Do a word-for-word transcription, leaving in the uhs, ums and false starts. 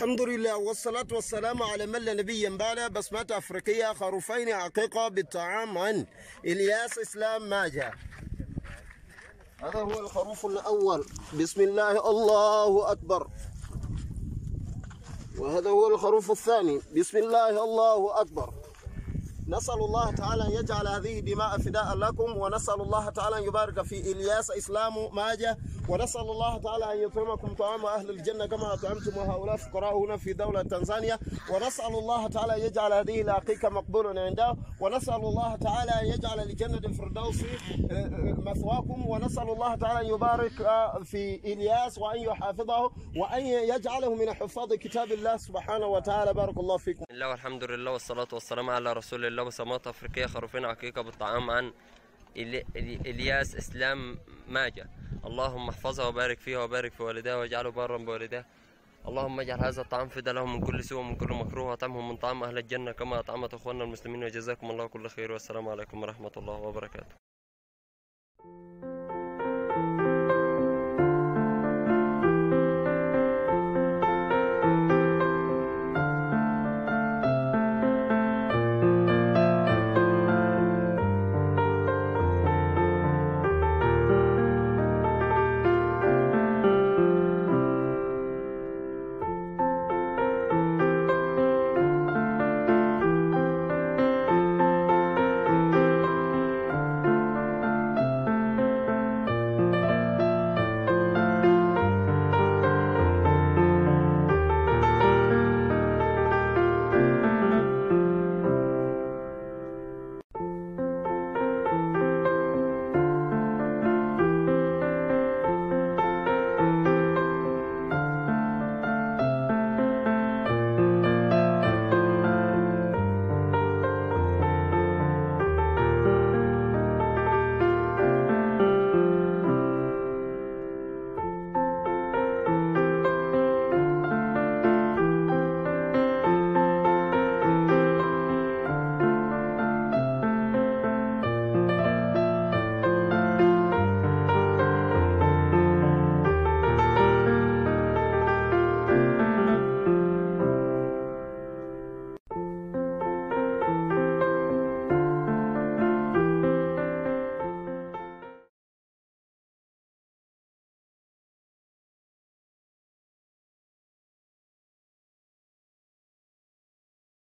الحمد لله والصلاة والسلام على من لا نبي بعده. بسمة أفريقية خروفين عقيقة بالطعام عن إلياس إسلام ماجة. هذا هو الخروف الأول. بسم الله الله أكبر. وهذا هو الخروف الثاني. بسم الله الله أكبر. نسأل الله تعالى أن يجعل هذه دماء فداء لكم، ونسأل الله تعالى أن يبارك في إلياس إسلام ماجة، ونسأل الله تعالى أن يطعمكم طعام أهل الجنة كما أطعمتم هؤلاء الفقراء هنا في دولة تنزانيا، ونسأل الله تعالى أن يجعل هذه العقيقة مقبولة عنده، ونسأل الله تعالى أن يجعل لجنة الفردوس مثواكم، ونسأل الله تعالى أن يبارك في إلياس وأن يحافظه وأن يجعله من حفاظ كتاب الله سبحانه وتعالى. بارك الله فيكم. بسم الله والحمد لله والصلاة والسلام على رسول الله. بسمات أفريقية خروفين عقيقة بالطعام عن إلياس إسلام ماجة. اللهم احفظها وبارك فيها وبارك في والدها واجعله بارا بوالدها. اللهم اجعل هذا الطعام فدا لهم من كل سوء ومن كل مكروه، واطعمهم من طعام أهل الجنة كما أطعمت أخواننا المسلمين، وجزاكم الله كل خير، والسلام عليكم ورحمة الله وبركاته.